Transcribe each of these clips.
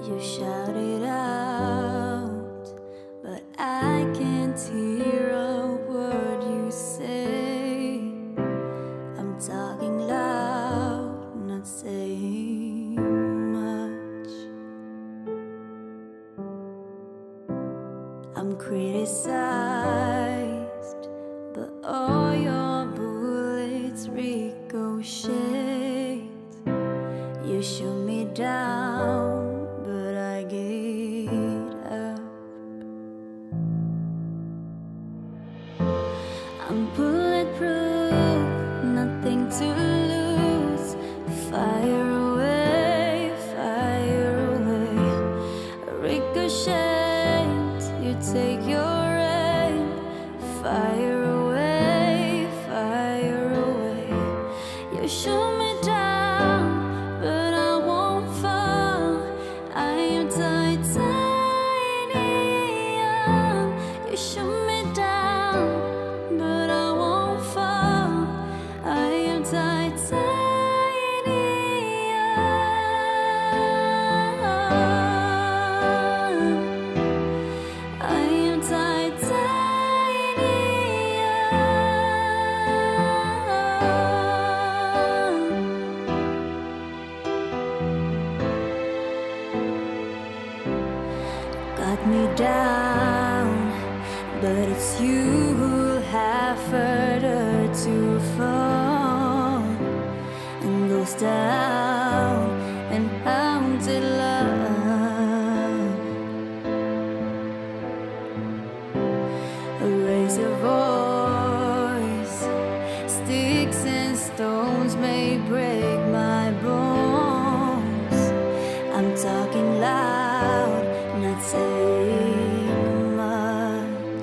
You shout it out, but I can't hear a word you say. I'm talking loud, not saying much. I'm criticized, but all your bullets ricochet. You shoot me down, but I get up. I'm bulletproof, nothing to lose. Fire away, fire away. Ricochet, you take your aim. Fire away, fire away. You shoot me down, but I won't fall. I am titanium. You shoot me down, but I won't fall. I am titanium. I am got me down, but it's you who'll have further to fall and goes down and haunted love. Raise your voice, sticks and stones may break my bones. I'm talking loud, not saying much.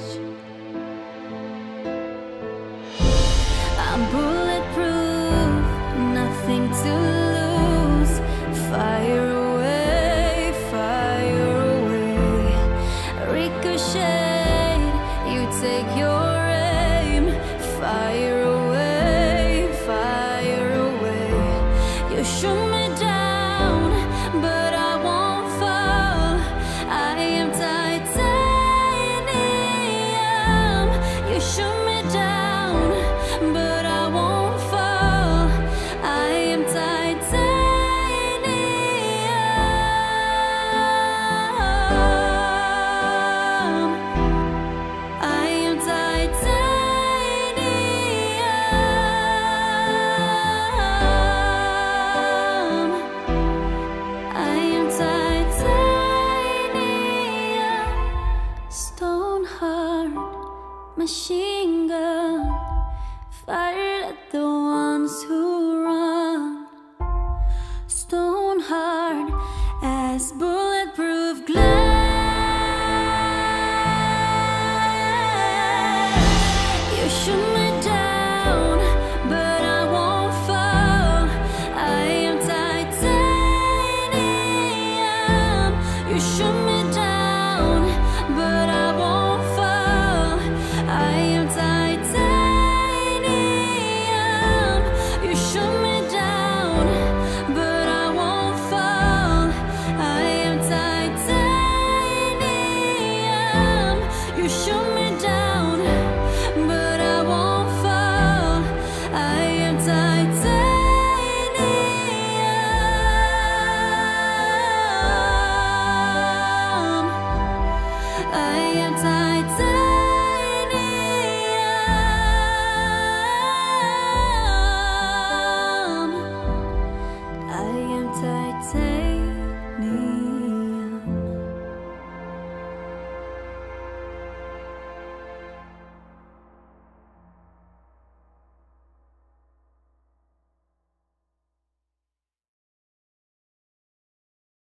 I'm bulletproof, nothing to lose. Fire away, fire away. Ricochet, you take your aim. Fire away, fire away. You shoot